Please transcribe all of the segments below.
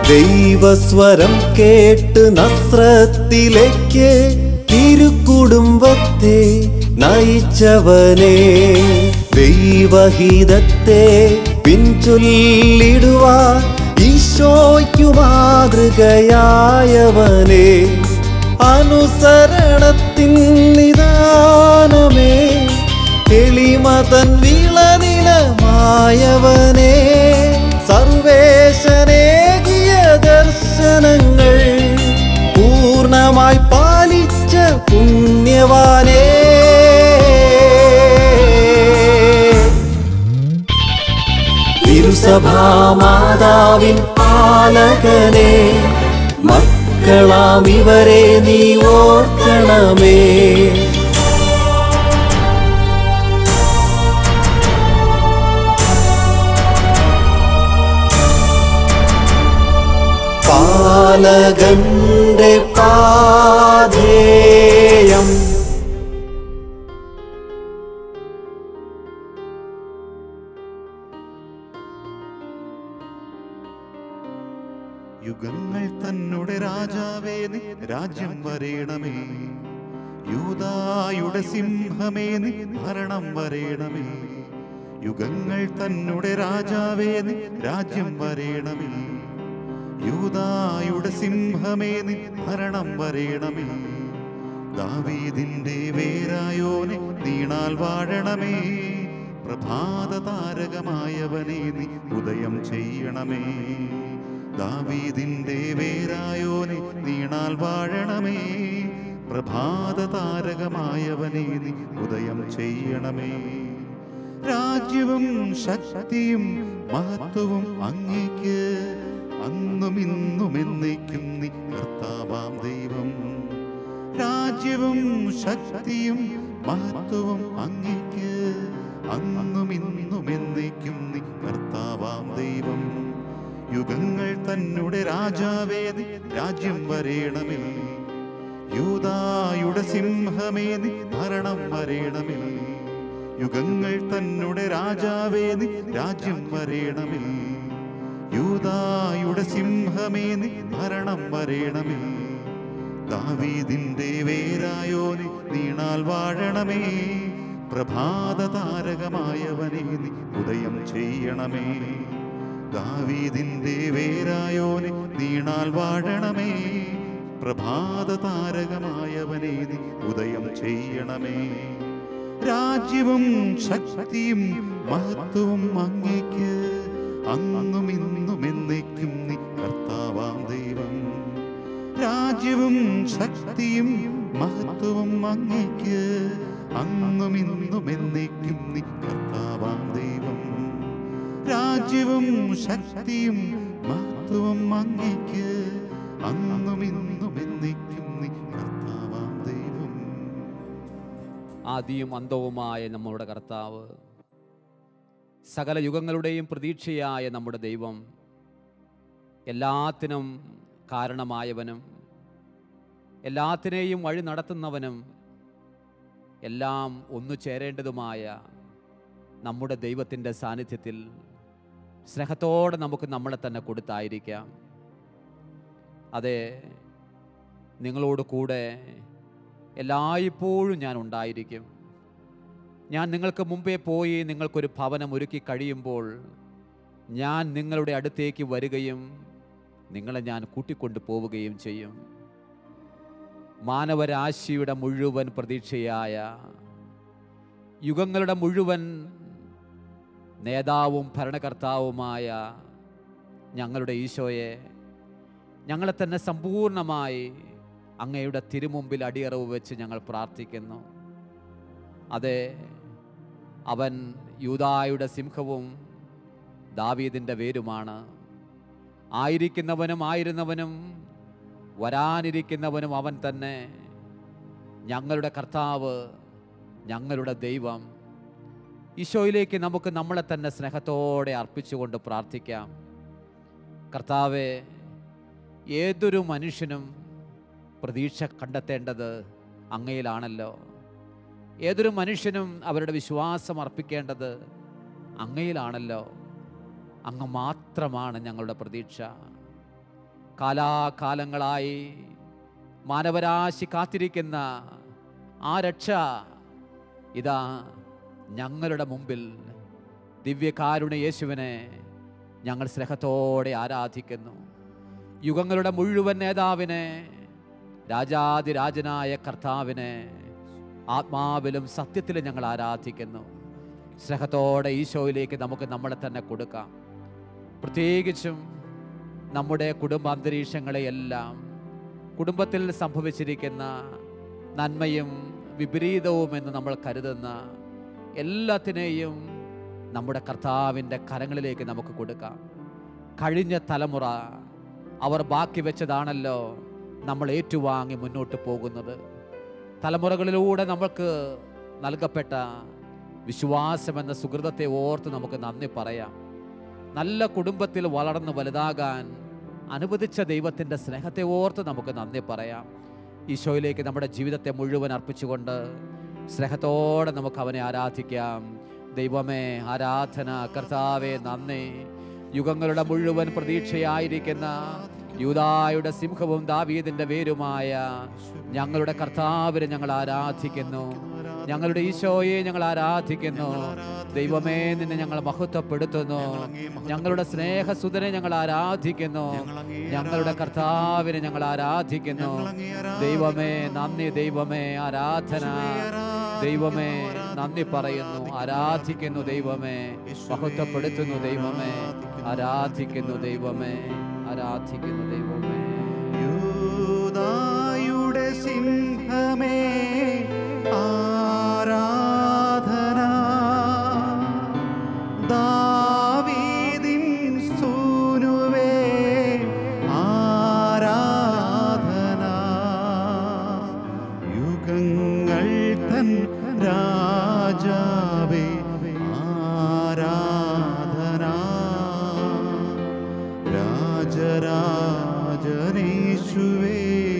ദൈവസ്വരം കേട്ട് നസ്രത്തിലേക്ക് തിരുക്കുടുംബത്തെ നയിച്ചവനെ, ദൈവഹിതത്തെ പിൻചൊല്ലിടുവാൻ ഈശോയ്ക്കു മാതൃകയായവനെ, അനുസരണത്തിൻ നിദാനമേ എളിമതൻ വിളനിലമായവനെ, സർവേശനേകിയ ദർശനങ്ങൾ പൂർണ്ണമായി പാലിച്ച പുണ്യവാനേ, തിരുസഭാമാതാവിൻ പാലകനെ, മക്കളാം ഇവരെ നീ ഓർക്കണമേ. പാലകന്റെ പാഥേയം. യുഗങ്ങൾ തന്നുടെ രാജാവേ നീ രാജ്യം വരേണമേ, യൂദായുടെ സിംഹമേ നീ ഭരണം വരേണമേ. യുഗങ്ങൾ തന്നുടെ രാജാവേ നീ രാജ്യം വരേണമേ, യൂദായുടെ സിംഹമേ നീ ഭരണം വരേണമേ. ദാവീദിന്റെ വേരായോനെ നീണാൽ വാഴണമേ, പ്രഭാത താരകമായവനെ നീ ഉദയം ചെയ്യണമേ. ദാവീദിന്റെ വേരായോനെ നീണാൽ വാഴണമേ, പ്രഭാത താരകമായവനെ നീ ഉദയം ചെയ്യണമേ. രാജ്യവും ശക്തിയും മഹത്വവും അങ്ങേക്ക്, അന്നും ഇന്നും എന്നേക്കും നീ കർത്താവാം ദൈവം. രാജ്യവും ശക്തിയും മഹത്വവും അങ്ങേക്ക്, അന്നും ഇന്നും എന്നേക്കും നീ കർത്താവാം ദൈവം. യുഗങ്ങൾ തന്നുടെ രാജാവേ നീ രാജ്യം വരേണമേ, യൂദായുടെ സിംഹമേ നീ ഭരണം വരേണമേ. യുഗങ്ങൾ തന്നുടെ രാജാവേ നീ രാജ്യം വരേണമേ, യൂദായുടെ സിംഹമേ നീ ഭരണം വരേണമേ. ദാവീദിന്റെ വേരായോനെ നീണാൽ വാഴണമേ, പ്രഭാത താരകമായവനെ നീ ഉദയം ചെയ്യണമേ. ദാവീദിന്റെ വേരായോനെ നീണാൽ വാഴണമേ, പ്രഭാത താരകമായവനെ നീ ഉദയം ചെയ്യണമേ. രാജ്യവും ശക്തിയും മഹത്വവും അങ്ങേക്ക്, അന്നും ഇന്നും എന്നേക്കും നീ കർത്താവാം ദൈവം. രാജ്യവും ശക്തിയും മഹത്വവും അങ്ങേക്ക്, അന്നും ഇന്നും എന്നേക്കും നീ കർത്താവാം ദൈവം. രാജ്യവും ശക്തിയും മഹത്വവും അങ്ങേക്ക്, അന്നും ഇന്നും എന്നേക്കും നീ കർത്താവാം ദൈവം. ആദിയും അന്തവുമായ നമ്മുടെ കർത്താവ്, സകല യുഗങ്ങളുടെയും പ്രതീക്ഷയായ നമ്മുടെ ദൈവം, എല്ലാത്തിനും കാരണമായവനും എല്ലാത്തിനെയും വഴി നടത്തുന്നവനും എല്ലാം ഒന്നു ചേരേണ്ടതുമായ നമ്മുടെ ദൈവത്തിൻ്റെ സാന്നിധ്യത്തിൽ സ്നേഹത്തോടെ നമുക്ക് നമ്മളെ തന്നെ കൊടുത്തായിരിക്കാം. അതെ, നിങ്ങളോട് കൂടെ എല്ലായ്പ്പോഴും ഞാൻ ഉണ്ടായിരിക്കും. ഞാൻ നിങ്ങൾക്ക് മുമ്പേ പോയി നിങ്ങൾക്കൊരു ഭവനം ഒരുക്കി കഴിയുമ്പോൾ ഞാൻ നിങ്ങളുടെ അടുത്തേക്ക് വരികയും നിങ്ങളെ ഞാൻ കൂട്ടിക്കൊണ്ടു പോവുകയും ചെയ്യും. മാനവരാശിയുടെ മുഴുവൻ പ്രതീക്ഷയായ, യുഗങ്ങളുടെ മുഴുവൻ നേതാവും ഭരണകർത്താവുമായ ഞങ്ങളുടെ ഈശോയെ, ഞങ്ങളെ തന്നെ സമ്പൂർണമായി അങ്ങയുടെ തിരുമുമ്പിൽ അടിയറവ് വെച്ച് ഞങ്ങൾ പ്രാർത്ഥിക്കുന്നു. അതെ, അവൻ യൂദായുടെ സിംഹവും ദാവീദിൻ്റെ വേരുമാണ്. ആയിരിക്കുന്നവനും ആയിരുന്നവനും വരാനിരിക്കുന്നവനും അവൻ തന്നെ. ഞങ്ങളുടെ കർത്താവ്, ഞങ്ങളുടെ ദൈവം. ഈശോയിലേക്ക് നമുക്ക് നമ്മളെ തന്നെ സ്നേഹത്തോടെ അർപ്പിച്ചുകൊണ്ട് പ്രാർത്ഥിക്കാം. കർത്താവെ, ഏതൊരു മനുഷ്യനും പ്രതീക്ഷ കണ്ടെത്തേണ്ടത് അങ്ങയിലാണല്ലോ. ഏതൊരു മനുഷ്യനും അവരുടെ വിശ്വാസം അർപ്പിക്കേണ്ടത് അങ്ങയിലാണല്ലോ. അങ്ങ് മാത്രമാണ് ഞങ്ങളുടെ പ്രതീക്ഷ. കാലാകാലങ്ങളായി മാനവരാശി കാത്തിരിക്കുന്ന ആ രക്ഷ ഇതാ ഞങ്ങളുടെ മുമ്പിൽ. ദിവ്യകാരുണ്യ യേശുവിനെ ഞങ്ങൾ സ്നേഹത്തോടെ ആരാധിക്കുന്നു. യുഗങ്ങളുടെ മുഴുവൻ നേതാവിനെ, രാജാതിരാജനായ കർത്താവിനെ ആത്മാവിലും സത്യത്തിലും ഞങ്ങൾ ആരാധിക്കുന്നു. സ്നേഹത്തോടെ ഈശോയിലേക്ക് നമുക്ക് നമ്മളെ തന്നെ കൊടുക്കാം. പ്രത്യേകിച്ചും നമ്മുടെ കുടുംബാന്തരീക്ഷങ്ങളെയെല്ലാം, കുടുംബത്തിൽ സംഭവിച്ചിരിക്കുന്ന നന്മയും വിപരീതവും എന്ന് നമ്മൾ കരുതുന്ന എല്ലാത്തിനെയും നമ്മുടെ കർത്താവിൻ്റെ കരങ്ങളിലേക്ക് നമുക്ക് കൊടുക്കാം. കഴിഞ്ഞ തലമുറ അവർ ബാക്കി വെച്ചതാണല്ലോ നമ്മൾ ഏറ്റുവാങ്ങി മുന്നോട്ട് പോകുന്നത്. തലമുറകളിലൂടെ നമുക്ക് നൽകപ്പെട്ട വിശ്വാസമെന്ന സുഹൃതത്തെ ഓർത്ത് നമുക്ക് നന്ദി പറയാം. നല്ല കുടുംബത്തിൽ വളർന്ന് വലുതാകാൻ അനുവദിച്ച ദൈവത്തിൻ്റെ സ്നേഹത്തെ ഓർത്ത് നമുക്ക് നന്ദി പറയാം. ഈശോയിലേക്ക് നമ്മുടെ ജീവിതത്തെ മുഴുവൻ അർപ്പിച്ചുകൊണ്ട് സ്നേഹത്തോടെ നമുക്ക് അവനെ ആരാധിക്കാം. ദൈവമേ ആരാധന, കർത്താവേ നന്ദി. യുഗങ്ങളുടെ മുഴുവൻ പ്രതീക്ഷയായിരിക്കുന്ന യൂദായുടെ സിംഹവും ദാവീദിന്റെ വേരുമായ ഞങ്ങളുടെ കർത്താവിനെ ഞങ്ങൾ ആരാധിക്കുന്നു. ഞങ്ങളുടെ ഈശോയെ ഞങ്ങൾ ആരാധിക്കുന്നു. ദൈവമേ നിന്നെ ഞങ്ങൾ മഹത്വപ്പെടുത്തുന്നു. ഞങ്ങളുടെ സ്നേഹസുതനെ ഞങ്ങൾ ആരാധിക്കുന്നു. ഞങ്ങളുടെ കർത്താവിനെ ഞങ്ങൾ ആരാധിക്കുന്നു. ദൈവമേ നന്ദി. ദൈവമേ ആരാധന. ദൈവമേ നന്ദി പറയുന്നു, ആരാധിക്കുന്നു. ദൈവമേ മഹത്വപ്പെടുത്തുന്നു. ദൈവമേ ആരാധിക്കുന്നു. ദൈവമേ ആരാധിക്കുന്നു. ദൈവമേ യൂദായുടെ സിംഹമേ ആരാധന, ദാവീദിൻ സൂനുവേ ആരാധന, യുഗങ്ങൾ തൻ രാജാവേ ആരാധന, രാജരാജനേശുവേ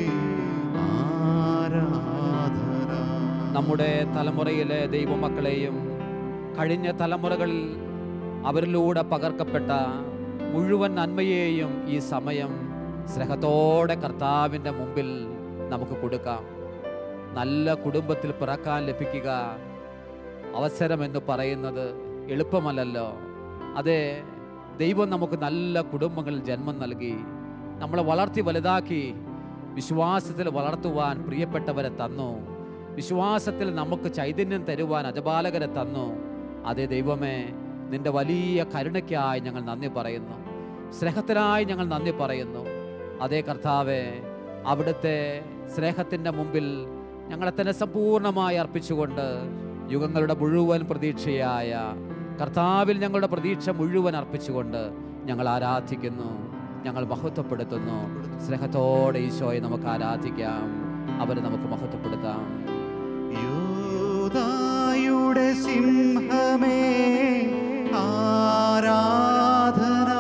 ആരാധന. നമ്മുടെ തലമുറയിലെ ദൈവമക്കളെയും കഴിഞ്ഞ തലമുറകളിൽ അവരിലൂടെ പകർക്കപ്പെട്ട മുഴുവൻ നന്മയെയും ഈ സമയം സ്നേഹത്തോടെ കർത്താവിൻ്റെ മുമ്പിൽ നമുക്ക് കൊടുക്കാം. നല്ല കുടുംബത്തിൽ പിറക്കാൻ ലഭിക്കുക അവസരമെന്ന് പറയുന്നത് എളുപ്പമല്ലല്ലോ. അതെ, ദൈവം നമുക്ക് നല്ല കുടുംബങ്ങളിൽ ജന്മം നൽകി, നമ്മളെ വളർത്തി വലുതാക്കി, വിശ്വാസത്തിൽ വളർത്തുവാൻ പ്രിയപ്പെട്ടവരെ തന്നു, വിശ്വാസത്തിൽ നമുക്ക് ചൈതന്യം തരുവാൻ അജപാലകരെ തന്നു. അതേ ദൈവമേ, നിന്റെ വലിയ കരുണയ്ക്കായി ഞങ്ങൾ നന്ദി പറയുന്നു. സ്നേഹത്തിനായി ഞങ്ങൾ നന്ദി പറയുന്നു. അതേ കർത്താവേ, അവിടുത്തെ സ്നേഹത്തിൻ്റെ മുമ്പിൽ ഞങ്ങളെ തന്നെ സമ്പൂർണ്ണമായി അർപ്പിച്ചുകൊണ്ട് യുഗങ്ങളുടെ മുഴുവൻ പ്രതീക്ഷയായ കർത്താവിൽ ഞങ്ങളുടെ പ്രതീക്ഷ മുഴുവൻ അർപ്പിച്ചുകൊണ്ട് ഞങ്ങൾ ആരാധിക്കുന്നു, ഞങ്ങൾ മഹത്വപ്പെടുത്തുന്നു. സ്നേഹത്തോടെ ഈശോയെ നമുക്ക് ആരാധിക്കാം, അവരെ നമുക്ക് മഹത്വപ്പെടുത്താം. യൂദായുടെ സിംഹമേ ആരാധന,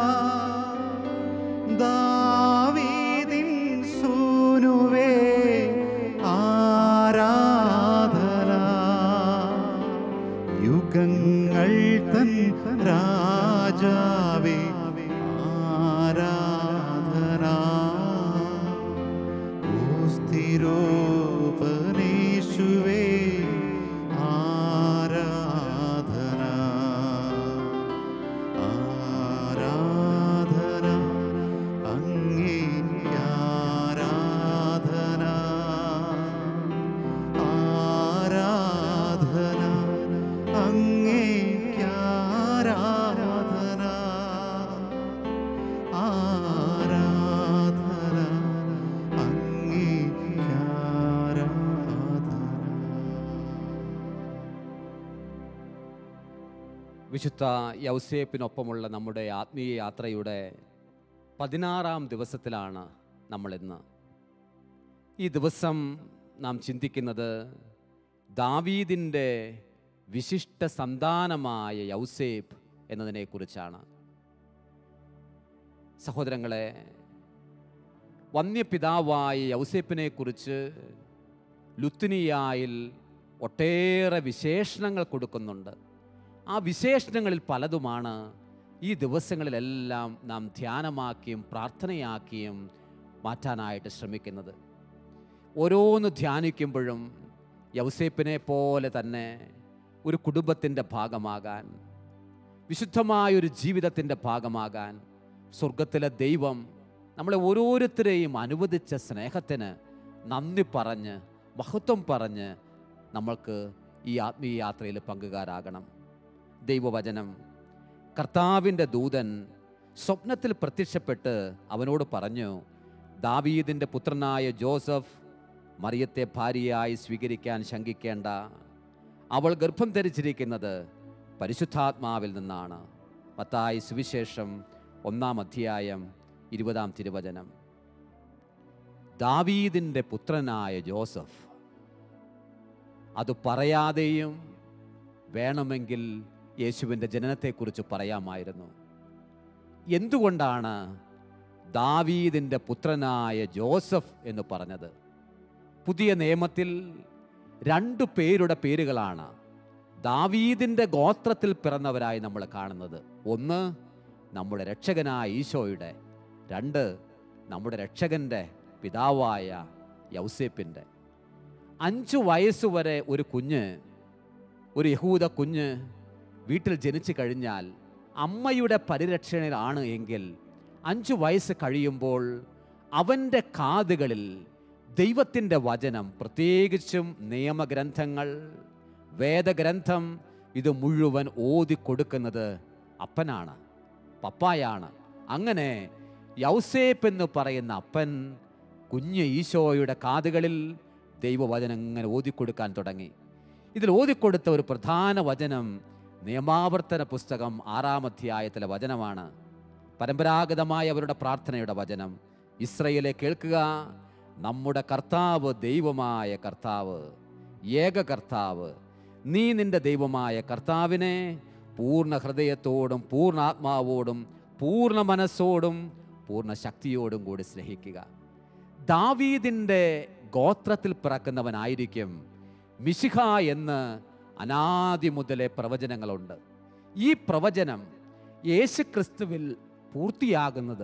ദാവീദിൻ സൂനുവേ ആരാധന, യുഗങ്ങൾ തൻ രാജാവേ ആരാധന, ഓസ്തിരോപനേശുവേ ആരാധന, ആരാധന അങ്ങേക്കാരാധന, ആരാധന അങ്ങേക്കാരാധന, ആരാധന അങ്ങേക്കാരാധന. വിശുദ്ധ യൗസേപ്പിനൊപ്പമുള്ള നമ്മുടെ ആത്മീയ യാത്രയുടെ 16-ാം ദിവസത്തിലാണ് നമ്മളിന്ന്. ഈ ദിവസം നാം ചിന്തിക്കുന്നത് ദാവീദിൻ്റെ വിശിഷ്ട സന്താനമായ യൗസേപ്പ് എന്നതിനെക്കുറിച്ചാണ്. സഹോദരങ്ങളെ, വന്യപിതാവായ യൗസേപ്പിനെക്കുറിച്ച് ലുത്തിനിയായിൽ ഒട്ടേറെ വിശേഷണങ്ങൾ കൊടുക്കുന്നുണ്ട്. ആ വിശേഷണങ്ങളിൽ പലതുമാണ് ഈ ദിവസങ്ങളിലെല്ലാം നാം ധ്യാനമാക്കിയും പ്രാർത്ഥനയാക്കിയും മാറ്റാനായിട്ട് ശ്രമിക്കുന്നത്. ഓരോന്ന് ധ്യാനിക്കുമ്പോഴും യൗസേപ്പിനെ പോലെ തന്നെ ഒരു കുടുംബത്തിൻ്റെ ഭാഗമാകാൻ, വിശുദ്ധമായൊരു ജീവിതത്തിൻ്റെ ഭാഗമാകാൻ സ്വർഗത്തിലെ ദൈവം നമ്മളെ ഓരോരുത്തരെയും അനുവദിച്ച സ്നേഹത്തിന് നന്ദി പറഞ്ഞ് മഹത്വം പറഞ്ഞ് നമ്മൾക്ക് ഈ ആത്മീയ യാത്രയിൽ പങ്കുകാരാകണം. ദൈവവചനം, കർത്താവിൻ്റെ ദൂതൻ സ്വപ്നത്തിൽ പ്രത്യക്ഷപ്പെട്ട് അവനോട് പറഞ്ഞു, ദാവീദിൻ്റെ പുത്രനായ ജോസഫ് മറിയത്തെ ഭാര്യയായി സ്വീകരിക്കാൻ ശങ്കിക്കേണ്ട. അവൾ ഗർഭം ധരിച്ചിരിക്കുന്നത് പരിശുദ്ധാത്മാവിൽ നിന്നാണ്. മത്തായി സുവിശേഷം 1-ാം അധ്യായം 20-ാം തിരുവചനം. ദാവീദിൻ്റെ പുത്രനായ ജോസഫ്, അത് പറയാതെയും വേണമെങ്കിൽ യേശുവിൻ്റെ ജനനത്തെക്കുറിച്ച് പറയാമായിരുന്നു. എന്തുകൊണ്ടാണ് ദാവീദിൻ്റെ പുത്രനായ ജോസഫ് എന്ന് പറഞ്ഞത്? പുതിയ നിയമത്തിൽ 2 പേരുടെ പേരുകളാണ് ദാവീദിൻ്റെ ഗോത്രത്തിൽ പിറന്നവരായി നമ്മൾ കാണുന്നത്. ഒന്ന് നമ്മുടെ രക്ഷകനായ ഈശോയുടെ, 2 നമ്മുടെ രക്ഷകൻ്റെ പിതാവായ യൗസേപ്പിൻ്റെ. 5 വയസ്സുവരെ ഒരു കുഞ്ഞ്, ഒരു യഹൂദ കുഞ്ഞ് വീട്ടിൽ ജനിച്ചു കഴിഞ്ഞാൽ അമ്മയുടെ പരിരക്ഷണയിലാണ് എങ്കിൽ 5 വയസ്സ് കഴിയുമ്പോൾ അവൻ്റെ കാതുകളിൽ ദൈവത്തിൻ്റെ വചനം, പ്രത്യേകിച്ചും നിയമഗ്രന്ഥങ്ങൾ, വേദഗ്രന്ഥം, ഇത് മുഴുവൻ ഓതിക്കൊടുക്കുന്നത് അപ്പനാണ്, പപ്പായാണ്. അങ്ങനെ യൗസേപ്പ് എന്ന് പറയുന്ന അപ്പൻ കുഞ്ഞ് ഈശോയുടെ കാതുകളിൽ ദൈവവചനം ഇങ്ങനെ ഓതിക്കൊടുക്കാൻ തുടങ്ങി. ഇതിൽ ഓതിക്കൊടുത്ത ഒരു പ്രധാന വചനം നിയമാവർത്തന പുസ്തകം 6-ാം അധ്യായത്തിലെ വചനമാണ്. പരമ്പരാഗതമായ അവരുടെ പ്രാർത്ഥനയുടെ വചനം. ഇസ്രയേലെ കേൾക്കുക, നമ്മുടെ കർത്താവ് ദൈവമായ കർത്താവ്, ഏക കർത്താവ്, നീ നിന്റെ ദൈവമായ കർത്താവിനെ പൂർണ്ണ ഹൃദയത്തോടും പൂർണ്ണ ആത്മാവോടും പൂർണ്ണ മനസ്സോടും പൂർണ്ണ ശക്തിയോടും കൂടി സ്നേഹിക്കുക. ദാവീദിൻ്റെ ഗോത്രത്തിൽ പിറക്കുന്നവനായിരിക്കും മിശിഹ എന്ന് അനാദി മുതലേ പ്രവചനങ്ങളുണ്ട്. ഈ പ്രവചനം യേശുക്രിസ്തുവിൽ പൂർത്തിയാകുന്നത്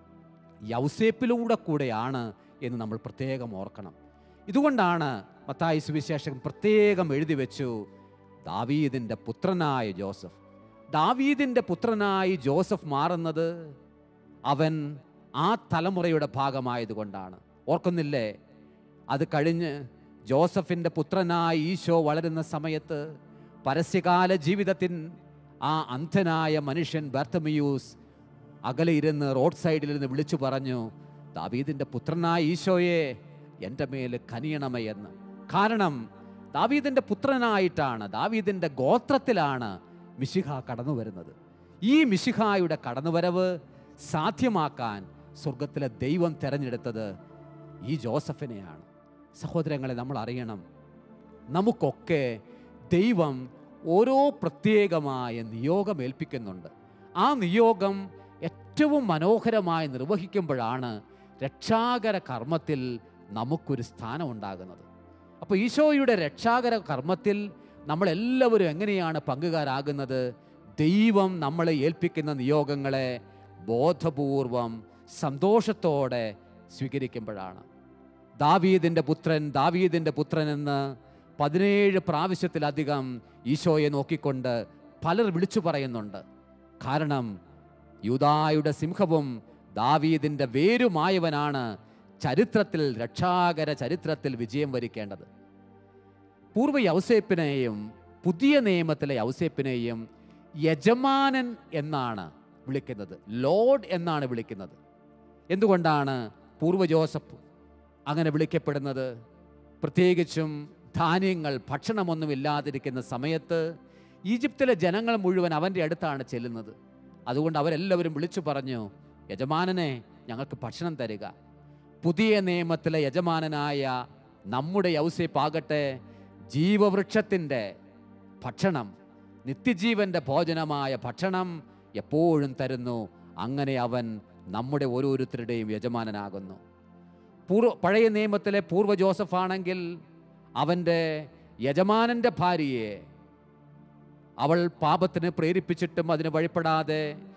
യൗസേപ്പിലൂടെ കൂടെയാണ് എന്ന് നമ്മൾ പ്രത്യേകം ഓർക്കണം. ഇതുകൊണ്ടാണ് മത്തായി സുവിശേഷം പ്രത്യേകം എഴുതി വെച്ചു, ദാവീദിൻ്റെ പുത്രനായ ജോസഫ്. ദാവീദിൻ്റെ പുത്രനായി ജോസഫ് മാറുന്നത് അവൻ ആ തലമുറയുടെ ഭാഗമായതുകൊണ്ടാണ്. ഓർക്കുന്നില്ലേ, അത് കഴിഞ്ഞ് ജോസഫിൻ്റെ പുത്രനായി ഈശോ വളരുന്ന സമയത്ത് പരസ്യകാല ജീവിതത്തിൽ ആ അന്ധനായ മനുഷ്യൻ ബർത്തമിയൂസ് അകലെ ഇരുന്ന് റോഡ് സൈഡിലിരുന്ന് വിളിച്ചു പറഞ്ഞു, ദാവീദിൻ്റെ പുത്രനായ ഈശോയെ എൻ്റെ മേൽ കനിയണമേ എന്ന്. കാരണം ദാവീദിൻ്റെ പുത്രനായിട്ടാണ്, ദാവീദിൻ്റെ ഗോത്രത്തിലാണ് മിശിഹ കടന്നു വരുന്നത്. ഈ മിശിഹായുടെ കടന്നുവരവ് സാധ്യമാക്കാൻ സ്വർഗത്തിലെ ദൈവം തിരഞ്ഞെടുത്തത് ഈ ജോസഫിനെയാണ്. സഹോദരങ്ങളെ, നമ്മൾ അറിയണം, നമുക്കൊക്കെ ദൈവം ഓരോ പ്രത്യേകമായ നിയോഗം ഏൽപ്പിക്കുന്നുണ്ട്. ആ നിയോഗം ഏറ്റവും മനോഹരമായി നിർവഹിക്കുമ്പോഴാണ് രക്ഷാകര കർമ്മത്തിൽ നമുക്കൊരു സ്ഥാനം ഉണ്ടാകുന്നത്. അപ്പോൾ ഈശോയുടെ രക്ഷാകര കർമ്മത്തിൽ നമ്മളെല്ലാവരും എങ്ങനെയാണ് പങ്കുകാരാകുന്നത്? ദൈവം നമ്മളെ ഏൽപ്പിക്കുന്ന നിയോഗങ്ങളെ ബോധപൂർവം സന്തോഷത്തോടെ സ്വീകരിക്കുമ്പോഴാണ്. ദാവീദിൻ്റെ പുത്രൻ, ദാവീദിൻ്റെ പുത്രൻ എന്ന് 17 പ്രാവശ്യത്തിലധികം ഈശോയെ നോക്കിക്കൊണ്ട് പലർ വിളിച്ചു പറയുന്നുണ്ട്. കാരണം യൂദായുടെ സിംഹവും ദാവീദിൻ്റെ വേരുമായവനാണ് ചരിത്രത്തിൽ, രക്ഷാകര ചരിത്രത്തിൽ വിജയം വരിക്കേണ്ടത്. പൂർവ്വ യൗസേപ്പിനെയും പുതിയ നിയമത്തിലെ യൗസേപ്പിനെയും യജമാനൻ എന്നാണ് വിളിക്കുന്നത്, ലോർഡ് എന്നാണ് വിളിക്കുന്നത്. എന്തുകൊണ്ടാണ് പൂർവ്വ ജോസഫ് അങ്ങനെ വിളിക്കപ്പെടുന്നത്? പ്രത്യേകിച്ചും ധാന്യങ്ങൾ, ഭക്ഷണമൊന്നുമില്ലാതിരിക്കുന്ന സമയത്ത് ഈജിപ്തിലെ ജനങ്ങൾ മുഴുവൻ അവൻ്റെ അടുത്താണ് ചെല്ലുന്നത്. അതുകൊണ്ട് അവരെല്ലാവരും വിളിച്ചു പറഞ്ഞു, യജമാനനെ ഞങ്ങൾക്ക് ഭക്ഷണം തരിക. പുതിയ നിയമത്തിലെ യജമാനനായ നമ്മുടെ യൗസേപ്പാകട്ടെ ജീവവൃക്ഷത്തിൻ്റെ ഭക്ഷണം, നിത്യജീവൻ്റെ ഭോജനമായ ഭക്ഷണം എപ്പോഴും തരുന്നു. അങ്ങനെ അവൻ നമ്മുടെ ഓരോരുത്തരുടെയും യജമാനനാകുന്നു. പഴയ നിയമത്തിലെ പൂർവ്വ ജോസഫാണെങ്കിൽ അവൻ്റെ യജമാനൻ്റെ ഭാര്യയെ അവൾ പാപത്തിന് പ്രേരിപ്പിച്ചിട്ടും അതിന് വഴിപ്പെടാതെ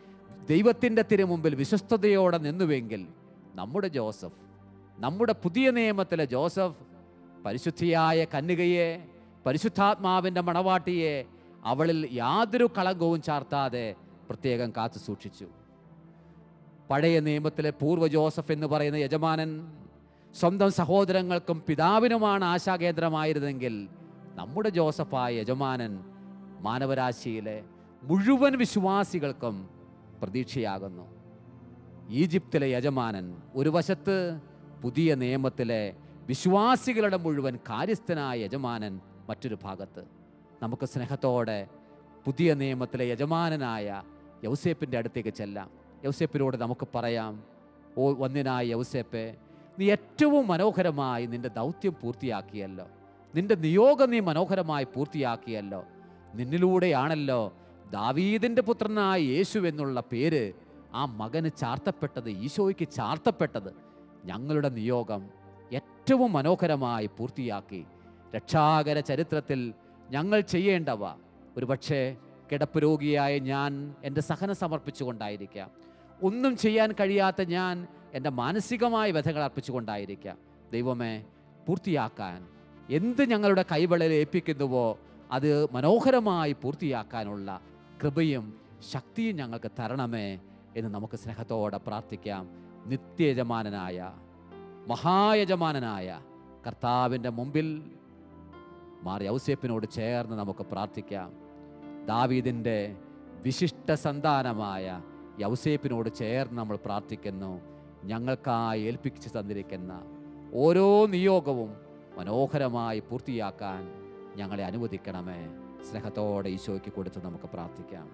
ദൈവത്തിൻ്റെ തിരുമുമ്പിൽ വിശ്വസ്തയോടെ നിന്നുവെങ്കിൽ നമ്മുടെ ജോസഫ്, നമ്മുടെ പുതിയ നിയമത്തിലെ ജോസഫ് പരിശുദ്ധിയായ കന്യകയെ, പരിശുദ്ധാത്മാവിൻ്റെ മണവാട്ടിയെ അവളിൽ യാതൊരു കളങ്കവും ചാർത്താതെ പ്രത്യേകം കാത്തു സൂക്ഷിച്ചു. പഴയ നിയമത്തിലെ പൂർവ്വ ജോസഫ് എന്ന് പറയുന്ന യജമാനൻ സ്വന്തം സഹോദരങ്ങൾക്കും പിതാവിനുമാണ് ആശാകേന്ദ്രമായിരുന്നെങ്കിൽ നമ്മുടെ ജോസഫായ യജമാനൻ മാനവരാശിയിലെ മുഴുവൻ വിശ്വാസികൾക്കും പ്രതീക്ഷയാകുന്നു. ഈജിപ്തിലെ യജമാനൻ ഒരു വശത്ത്, പുതിയ നിയമത്തിലെ വിശ്വാസികളുടെ മുഴുവൻ കാര്യസ്ഥനായ യജമാനൻ മറ്റൊരു ഭാഗത്ത്. നമുക്ക് സ്നേഹത്തോടെ പുതിയ നിയമത്തിലെ യജമാനനായ യൗസേപ്പിൻ്റെ അടുത്തേക്ക് ചെല്ലാം. യൗസേപ്പിനോട് നമുക്ക് പറയാം, ഓ വന്യനായ യൗസേപ്പേ, നീ ഏറ്റവും മനോഹരമായി നിൻ്റെ ദൗത്യം പൂർത്തിയാക്കിയല്ലോ, നിൻ്റെ നിയോഗം നീ മനോഹരമായി പൂർത്തിയാക്കിയല്ലോ. നിന്നിലൂടെയാണല്ലോ ദാവീദിൻ്റെ പുത്രനായ യേശു എന്നുള്ള പേര് ആ മകന് ചാർത്തപ്പെട്ടത്, ഈശോയ്ക്ക് ചാർത്തപ്പെട്ടത്. ഞങ്ങളുടെ നിയോഗം ഏറ്റവും മനോഹരമായി പൂർത്തിയാക്കി. രക്ഷാകര ചരിത്രത്തിൽ ഞങ്ങൾ ചെയ്യേണ്ടവ ഒരുപക്ഷെ കിടപ്പ് രോഗിയായ ഞാൻ എൻ്റെ സഹനം സമർപ്പിച്ചുകൊണ്ടായിരിക്കാം, ഒന്നും ചെയ്യാൻ കഴിയാത്ത ഞാൻ എൻ്റെ മാനസികമായ വ്യഥകൾ അർപ്പിച്ചുകൊണ്ടായിരിക്കാം. ദൈവമേ, പൂർത്തിയാക്കാൻ എന്ത് ഞങ്ങളുടെ കൈവെള്ളയിൽ ഏൽപ്പിക്കുന്നുവോ അത് മനോഹരമായി പൂർത്തിയാക്കാനുള്ള കൃപയും ശക്തിയും ഞങ്ങൾക്ക് തരണമേ എന്ന് നമുക്ക് സ്നേഹത്തോടെ പ്രാർത്ഥിക്കാം. നിത്യയജമാനനായ മഹായജമാനനായ കർത്താവിൻ്റെ മുമ്പിൽ മാർ യൗസേപ്പിനോട് ചേർന്ന് നമുക്ക് പ്രാർത്ഥിക്കാം. ദാവീദിൻ്റെ വിശിഷ്ട സന്താനമായ യൗസേപ്പിനോട് ചേർന്ന് നമ്മൾ പ്രാർത്ഥിക്കുന്നു. ഞങ്ങൾക്കായി ഏൽപ്പിച്ചു തന്നിരിക്കുന്ന ഓരോ നിയോഗവും മനോഹരമായി പൂർത്തിയാക്കാൻ ഞങ്ങളെ അനുവദിക്കണമേ. സ്നേഹത്തോടെ ഈശോയ്ക്ക് കൊടുത്ത് നമുക്ക് പ്രാർത്ഥിക്കാം.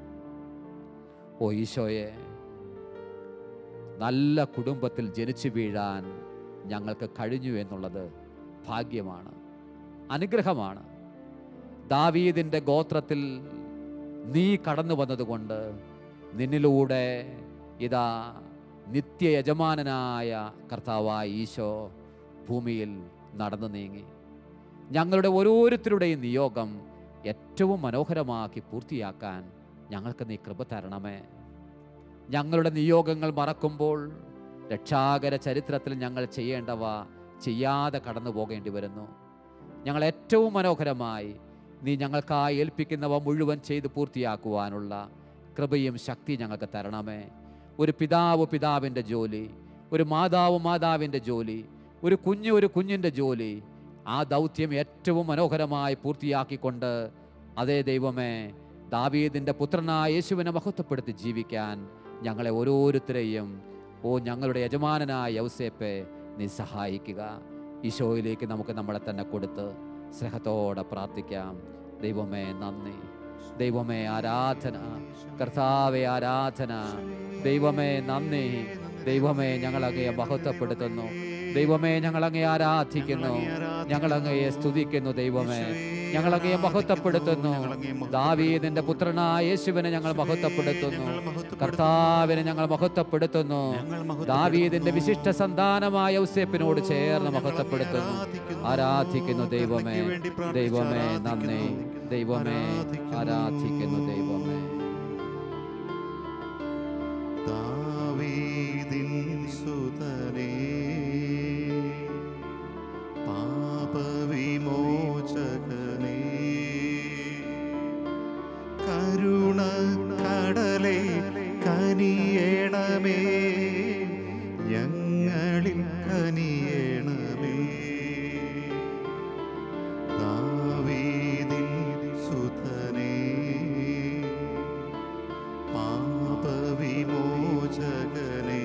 ഓ ഈശോയെ, നല്ല കുടുംബത്തിൽ ജനിച്ചു വീഴാൻ ഞങ്ങൾക്ക് കഴിഞ്ഞു എന്നുള്ളത് ഭാഗ്യമാണ്, അനുഗ്രഹമാണ്. ദാവീദിൻ്റെ ഗോത്രത്തിൽ നീ കടന്നു വന്നതുകൊണ്ട് നിന്നിലൂടെ ഇതാ നിത്യയജമാനനായ കർത്താവായ ഈശോ ഭൂമിയിൽ നടന്നു നീങ്ങി. ഞങ്ങളുടെ ഓരോരുത്തരുടെയും നിയോഗം ഏറ്റവും മനോഹരമാക്കി പൂർത്തിയാക്കാൻ ഞങ്ങൾക്ക് നീ കൃപ തരണമേ. ഞങ്ങളുടെ നിയോഗങ്ങൾ മറക്കുമ്പോൾ രക്ഷാകര ചരിത്രത്തിൽ ഞങ്ങൾ ചെയ്യേണ്ടവ ചെയ്യാതെ കടന്നു പോകേണ്ടി വരുന്നു. ഞങ്ങൾ ഏറ്റവും മനോഹരമായി നീ ഞങ്ങൾക്കായി ഏൽപ്പിക്കുന്നവ മുഴുവൻ ചെയ്ത് പൂർത്തിയാക്കുവാനുള്ള കൃപയും ശക്തിയും ഞങ്ങൾക്ക് തരണമേ. ഒരു പിതാവ് പിതാവിൻ്റെ ജോലി, ഒരു മാതാവ് മാതാവിൻ്റെ ജോലി, ഒരു കുഞ്ഞിൻ്റെ ജോലി, ആ ദൗത്യം ഏറ്റവും മനോഹരമായി പൂർത്തിയാക്കിക്കൊണ്ട് അതേ ദൈവമേ, ദാവീദിൻ്റെ പുത്രനായ യേശുവിനെ മഹത്വപ്പെടുത്തി ജീവിക്കാൻ ഞങ്ങളെ ഓരോരുത്തരെയും ഞങ്ങളുടെ യജമാനനായ യൗസേപ്പെ നീ സഹായിക്കുക. ഈശോയിലേക്ക് നമുക്ക് നമ്മളെ തന്നെ കൊടുത്ത് സ്നേഹത്തോടെ പ്രാർത്ഥിക്കാം. ദൈവമേ നന്ദി, ദൈവമേ ആരാധന, കർത്താവേ ആരാധന, ദൈവമേ നന്ദി, ദൈവമേ ഞങ്ങളങ്ങയെ മഹത്വപ്പെടുത്തുന്നു, ദൈവമേ ഞങ്ങളങ്ങയെ ആരാധിക്കുന്നു, ഞങ്ങളങ്ങയെ സ്തുതിക്കുന്നു, ദൈവമേ ഞങ്ങളങ്ങയെ മഹത്വപ്പെടുത്തുന്നു. ദാവീദിന്റെ പുത്രനായ യേശുവിനെ ഞങ്ങൾ മഹത്വപ്പെടുത്തുന്നു, കർത്താവിനെ ഞങ്ങൾ മഹത്വപ്പെടുത്തുന്നു, ദാവീദിന്റെ വിശിഷ്ട സന്താനമായ യൗസേപ്പിനോട് ചേർന്ന് മഹത്വപ്പെടുത്തുന്നു, ആരാധിക്കുന്നു. ദൈവമേ, ദൈവമേ നന്ദി, ദൈവമേ ആരാധിക്കുന്നു, ദൈവമേ. ദാവീദിൻ സുതനേ, പാപവിമോചകനേ, കരുണ കടലേ കനിയേണമേ, ഞങ്ങളിൽ കനിയേണമേ. ദാവീദിൻ സുതനേ, പാപവിമോചകനേ,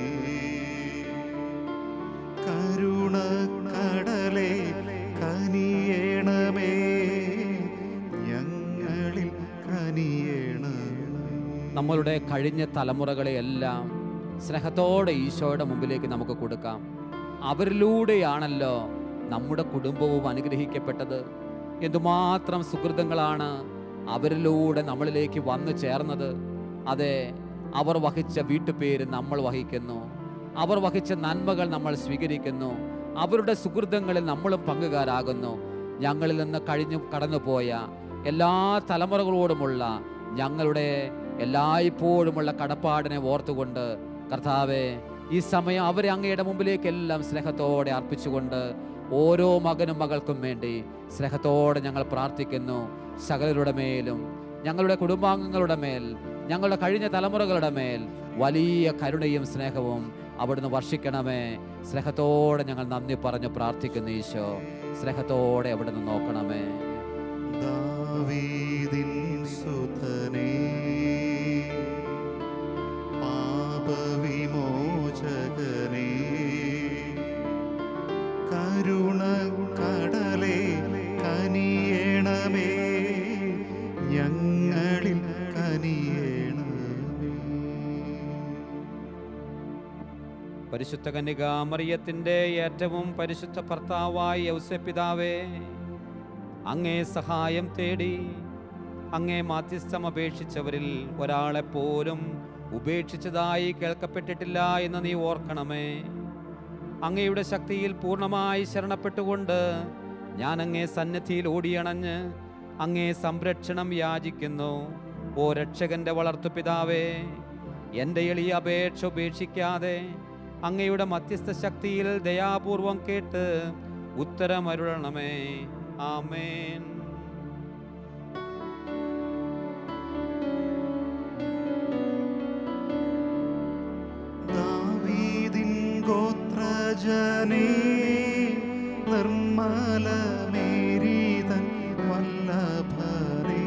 കരുണ കടലേ കനിയേണമേ, ഞങ്ങളിൽ കനിയേണമേ. നമ്മളുടെ കഴിഞ്ഞ തലമുറകളെയെല്ലാം സ്നേഹത്തോടെ ഈശോയുടെ മുമ്പിലേക്ക് നമുക്ക് കൊടുക്കാം. അവരിലൂടെയാണല്ലോ നമ്മുടെ കുടുംബവും അനുഗ്രഹിക്കപ്പെട്ടത്. എന്തുമാത്രം സുഹൃത്തുക്കളാണ് അവരിലൂടെ നമ്മളിലേക്ക് വന്നു ചേർന്നത്. അതെ, അവർ വഹിച്ച വീട്ടുപേര് നമ്മൾ വഹിക്കുന്നു, അവർ വഹിച്ച നന്മകൾ നമ്മൾ സ്വീകരിക്കുന്നു, അവരുടെ സുഹൃത്തുക്കളിൽ നമ്മളും പങ്കുകാരാകുന്നു. ഞങ്ങളിൽ നിന്ന് കടന്നുപോയ എല്ലാ തലമുറകളോടുമുള്ള ഞങ്ങളുടെ എല്ലായ്പ്പോഴുമുള്ള കടപ്പാടിനെ ഓർത്തുകൊണ്ട് കർത്താവെ, ഈ സമയം അവരെ അങ്ങയുടെ മുമ്പിലേക്ക് എല്ലാം സ്നേഹത്തോടെ അർപ്പിച്ചുകൊണ്ട് ഓരോ മകനും മകൾക്കും വേണ്ടി സ്നേഹത്തോടെ ഞങ്ങൾ പ്രാർത്ഥിക്കുന്നു. സകലരുടെ മേലും, ഞങ്ങളുടെ കുടുംബാംഗങ്ങളുടെ മേൽ, ഞങ്ങളുടെ കഴിഞ്ഞ തലമുറകളുടെ മേൽ വലിയ കരുണയും സ്നേഹവും അവിടുന്ന് വർഷിക്കണമേ. സ്നേഹത്തോടെ ഞങ്ങൾ നന്ദി പറഞ്ഞു പ്രാർത്ഥിക്കുന്നു ഈശോ. സ്നേഹത്തോടെ അവിടുന്ന് നോക്കണമേ. ദാവീദിൻ സുതനേ, പാപവിമോചകനേ, കരുണക്കടലേ കനിയേണമേ, ഞങ്ങളിൽ കനിയേണമേ. പരിശുദ്ധ കന്യക മറിയത്തിൻ്റെ ഏറ്റവും പരിശുദ്ധ ഭർത്താവായ യൗസേപ്പിതാവേ, അങ്ങേ സഹായം തേടി അങ്ങേ മാധ്യസ്ഥം അപേക്ഷിച്ചവരിൽ ഒരാളെപ്പോലും ഉപേക്ഷിച്ചതായി കേൾക്കപ്പെട്ടിട്ടില്ല എന്ന് നീ ഓർക്കണമേ. അങ്ങയുടെ ശക്തിയിൽ പൂർണ്ണമായി ശരണപ്പെട്ടുകൊണ്ട് ഞാൻ അങ്ങേ സന്നിധിയിൽ ഓടിയണഞ്ഞ് അങ്ങേ സംരക്ഷണം യാചിക്കുന്നു. ഓ രക്ഷകന്റെ വളർത്തുപിതാവേ, എൻ്റെ എളിയ അപേക്ഷ ഉപേക്ഷിക്കാതെ അങ്ങയുടെ മധ്യസ്ഥ ശക്തിയിൽ ദയാപൂർവം കേട്ട് ഉത്തരമരുളണമേ. ആമേൻ. ദാവീദിൻ ഗോത്രജനേ, നിർമ്മലമേരീതൻ വല്ലഭനേ,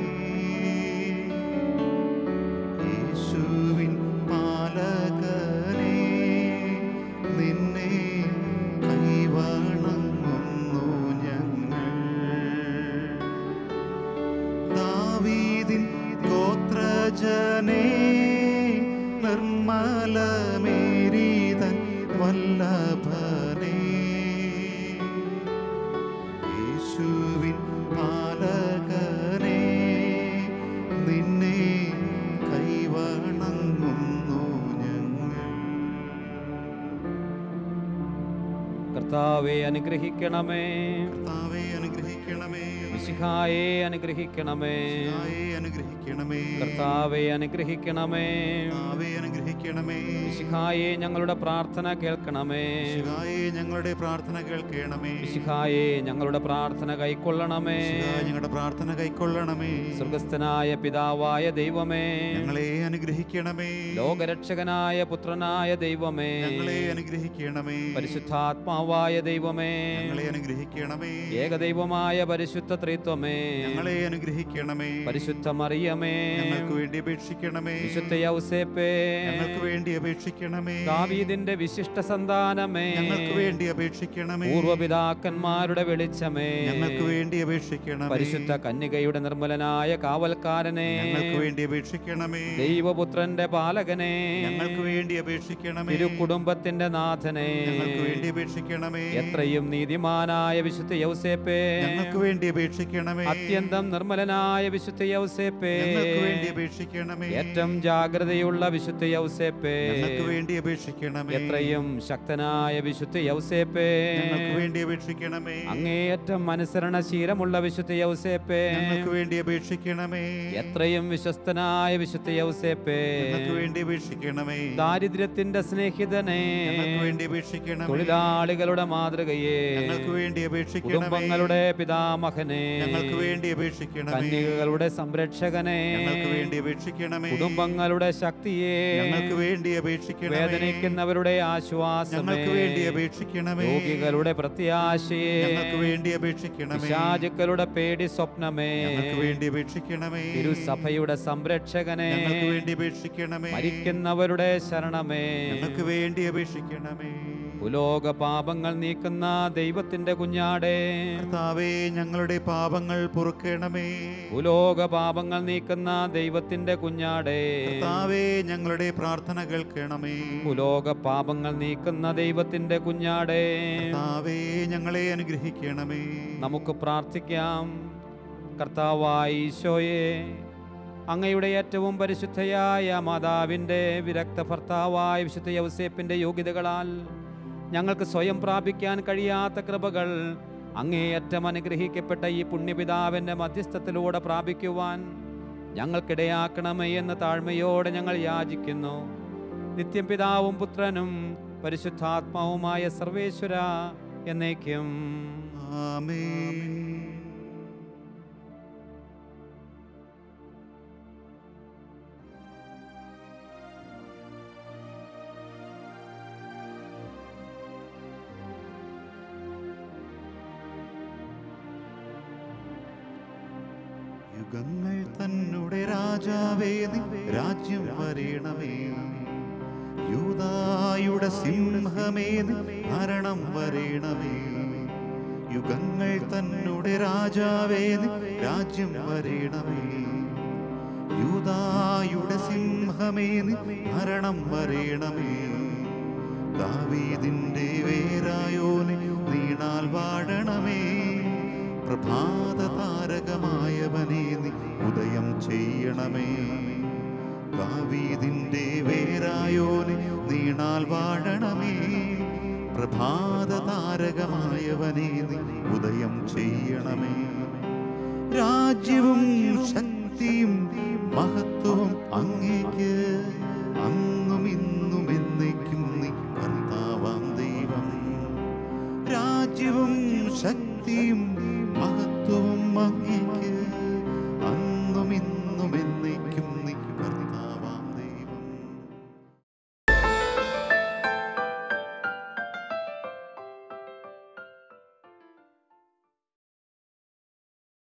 യേശുവിൻ പാലകനേ, നിന്നെ കൈവണങ്ങുന്നു ഞങ്ങൾ. ദാവീദിൻ ഗോത്രജനേ, നിർമ്മലമേരീതൻ വല്ലഭനേ, യേശുവിൻ പാലകനേ, നിന്നെ കൈവണങ്ങുന്നു ഞങ്ങൾ. കർത്താവെ അനുഗ്രഹിക്കണമേ. കർത്താവേ അനുഗ്രഹിക്കണമേ. മിശിഹായെ അനുഗ്രഹിക്കണമേ. മിശിഹായെ അനുഗ്രഹിക്കണമേ. കർത്താവെ അനുഗ്രഹിക്കണമേ. കർത്താവേ അനുഗ്രഹിക്കണമേ. മിശിഹായെ ഞങ്ങളുടെ പ്രാർത്ഥന കേൾക്കണമേ. മിശിഹായെ ഞങ്ങളുടെ പ്രാർത്ഥന കേൾക്കണമേ. മിശിഹായെ ഞങ്ങളുടെ പ്രാർത്ഥന കൈക്കൊള്ളണമേ. മിശിഹായെ ഞങ്ങളുടെ പ്രാർത്ഥന കൈക്കൊള്ളണമേ. സ്വർഗസ്ഥനായ പിതാവായ ദൈവമേ, ഞങ്ങളെ അനുഗ്രഹിക്കണമേ. ലോകരക്ഷകനായ പുത്രനായ ദൈവമേ, ഞങ്ങളെ അനുഗ്രഹിക്കണമേ. പരിശുദ്ധാത്മാവായ ദൈവമേ, ഞങ്ങളെ അനുഗ്രഹിക്കണമേ. ഏകദൈവമായ പരിശുദ്ധ ത്രിത്വമേ, ഞങ്ങളെ അനുഗ്രഹിക്കണമേ. പരിശുദ്ധ മറിയമേ, ഞങ്ങൾക്ക് വേണ്ടി അപേക്ഷിക്കണമേ. വിശുദ്ധ യൗസേപ്പേ, ഞങ്ങൾക്ക് വേണ്ടി അപേക്ഷിക്കണമേ. ദാവീദിന്റെ വിശിഷ്ട സന്താനമേ, ഞങ്ങൾക്ക് വേണ്ടി അപേക്ഷിക്കണമേ. പൂർവപിതാക്കന്മാരുടെ വെളിച്ചമേ, ഞങ്ങൾക്ക് വേണ്ടി അപേക്ഷിക്കണമേ. പരിശുദ്ധ കന്യകയുടെ നിർമ്മലനായ കാവൽക്കാരനെ, ഞങ്ങൾക്ക് വേണ്ടി അപേക്ഷിക്കണമേ. ദൈവപുത്രന്റെ പാലകനെ, ഞങ്ങൾക്ക് വേണ്ടി അപേക്ഷിക്കണമേ. തിരുക്കുടുംബത്തിന്റെ നാഥനെ, ഞങ്ങൾക്ക് വേണ്ടി അപേക്ഷിക്കണമേ. എത്രയും നീതിമാനായ വിശുദ്ധ യൗസേപ്പേ, ഞങ്ങൾക്ക് വേണ്ടി അപേക്ഷിക്കണമേ. അത്യന്തം നിർമ്മലനായ വിശുദ്ധ യൗസേപ്പേ, ഞങ്ങൾക്ക് വേണ്ടി അപേക്ഷിക്കണമേ. ഏറ്റവും ജാഗ്രതയുള്ള വിശുദ്ധ യൗസേപ്പേ, ഞങ്ങൾക്ക് വേണ്ടി അപേക്ഷിക്കണമേ. എത്രയും ശക്തനായ വിശുദ്ധ യൗസേപ്പേ, ഞങ്ങൾക്ക് വേണ്ടി അപേക്ഷിക്കണമേ. അങ്ങേയറ്റം അനുസരണശീലമുള്ള വിശുദ്ധ യൗസേപ്പേ, ഞങ്ങൾക്ക് വേണ്ടി അപേക്ഷിക്കണമേ. എത്രയും വിശ്വസ്തനായ വിശുദ്ധ യൗസേപ്പേ, ഞങ്ങൾക്ക് വേണ്ടി അപേക്ഷിക്കണമേ. ദാരിദ്ര്യത്തിന്റെ സ്നേഹിതനെ, ഞങ്ങൾക്ക് വേണ്ടി അപേക്ഷിക്കണമേ. തൊഴിലാളികളുടെ മാതൃകയെ, ഞങ്ങൾക്ക് വേണ്ടി അപേക്ഷിക്കണമേ. കുടുംബങ്ങളുടെ പിതാമഹനെ, ഞങ്ങൾക്ക് വേണ്ടി അപേക്ഷിക്കണമേ. കന്യകകളുടെ സംരക്ഷകനെ, ഞങ്ങൾക്ക് വേണ്ടി അപേക്ഷിക്കണമേ. കുടുംബങ്ങളുടെ ശക്തിയെ, ഞങ്ങൾക്ക് വേണ്ടി അപേക്ഷിക്കണമേ. വേദനിക്കുന്നവരുടെ ആശ്വാസമേ, ഞങ്ങൾക്ക് വേണ്ടി അപേക്ഷിക്കണമേ. രോഗികളുടെ പ്രത്യാശയെ, ഞങ്ങൾക്ക് വേണ്ടി അപേക്ഷിക്കണമേ. പിശാചുക്കളുടെ പേടി സ്വപ്നമേ, ഞങ്ങൾക്ക് വേണ്ടി അപേക്ഷിക്കണമേ. തിരുസഭയുടെ സംരക്ഷകനെ, ഞങ്ങൾക്ക് വേണ്ടി അപേക്ഷിക്കണമേ. മരിക്കുന്നവരുടെ ശരണമേ, ഞങ്ങൾക്ക് വേണ്ടി അപേക്ഷിക്കണമേ. ഭൂലോക പാപങ്ങൾ നീക്കുന്ന ദൈവത്തിന്റെ കുഞ്ഞാടേ, കർത്താവേ ഞങ്ങളുടെ പാപങ്ങൾ പൊറുക്കണമേ. ഭൂലോക പാപങ്ങൾ നീക്കുന്ന ദൈവത്തിന്റെ കുഞ്ഞാടേ, കർത്താവേ ഞങ്ങളുടെ പ്രാർത്ഥന കേൾക്കണമേ. ഭൂലോക പാപങ്ങൾ നീക്കുന്ന ദൈവത്തിന്റെ കുഞ്ഞാടേ, കർത്താവേ ഞങ്ങളെ അനുഗ്രഹിക്കണമേ. നമുക്ക് പ്രാർത്ഥിക്കാം. കർത്താവായ ഈശോയെ, അങ്ങയുടെ ഏറ്റവും പരിശുദ്ധയായ മാതാവിൻ്റെ വിരക്ത ഭർത്താവായ വിശുദ്ധ യൗസേപ്പിൻ്റെ യോഗ്യതകളാൽ ഞങ്ങൾക്ക് സ്വയം പ്രാപിക്കാൻ കഴിയാത്ത കൃപകൾ അങ്ങേയറ്റം അനുഗ്രഹിക്കപ്പെട്ട ഈ പുണ്യപിതാവിൻ്റെ മധ്യസ്ഥത്തിലൂടെ പ്രാപിക്കുവാൻ ഞങ്ങൾക്കിടയാക്കണമേ എന്ന താഴ്മയോടെ ഞങ്ങൾ യാചിക്കുന്നു. നിത്യം പിതാവും പുത്രനും പരിശുദ്ധാത്മാവുമായ സർവേശ്വര എന്നേക്കും. ആമേൻ. യുഗങ്ങൾ തന്നുടെ രാജാവേ നിൻ രാജ്യം വരേണമേ. യൂദായുടെ സിംഹമേ നിൻ ഭരണം വരേണമേ. യുഗങ്ങൾ തന്നുടെ രാജാവേ നിൻ രാജ്യം വരേണമേ. യൂദായുടെ സിംഹമേ നിൻ ഭരണം വരേണമേ. ദാവീദിന്റെ വേരായോനെ നീണാൽ വാഴണമേ. പ്രഭാത താരകമായവനെ നീ ഉദയം ചെയ്യണമേ. ദാവീദിന്റെ വേരായോനെ നീണാൽ വാഴണമേ. പ്രഭാത താരകമായവനെ നീ ഉദയം ചെയ്യണമേ. രാജ്യവും ശക്തിയും മഹത്വവും അങ്ങേക്ക്, അന്നും ഇന്നും എന്നേക്കും നീ കർത്താവാം ദൈവം. രാജ്യവും ശക്തിയും